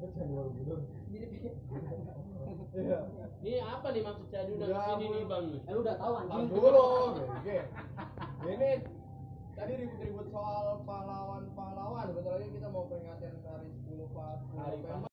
Iya. Ini apa nih maksud saya diundang ke sini nih Bang? Lu udah tahu anjing. Dulu. Oke. Ini tadi ribut-ribut soal pahlawan